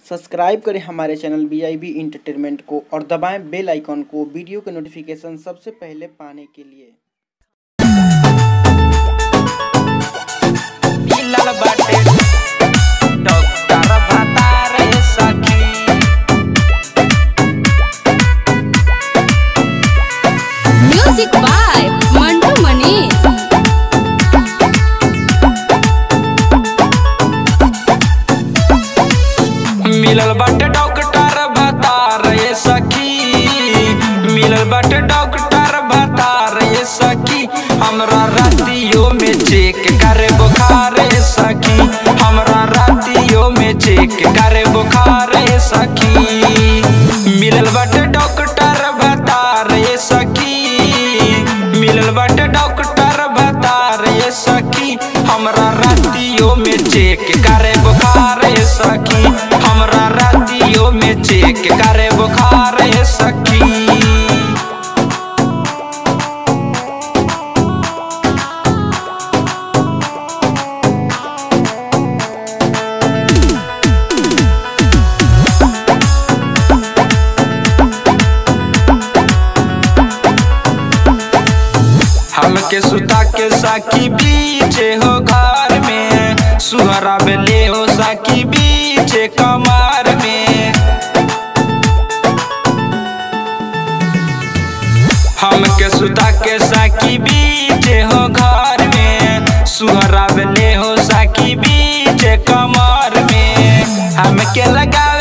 Subscribe करें हमारे channel BIB entertainment को और दबाएं बेल आइकॉन को वीडियो के नोटिफिकेशन सबसे पहले पाने के लिए। Music by Mantu Manish. मिलल बाटे डॉक्टर बता रहे सखी, मिलल बाटे डॉक्टर बता रहे सखी, हमरा रातियों में चेक करे बुखार सखी, हमरा रातियों में चेक करे बुखार सखी। मिलल बाटे डॉक्टर बता रहे सखी, मिलल बाटे डॉक्टर बता रहे सखी, हमरा रातियों में चेक करे बुखार सखी, हमरा रातियों में चेक करे बुखार सखी। हमके सुता के साकी बीचे हो घर में, सुहरा बेले हो साकी बीचे कमर में। हमके सुता के साकी बीचे हो घर में, सुहरा बेले हो साकी बीचे कमर में। हमके लगा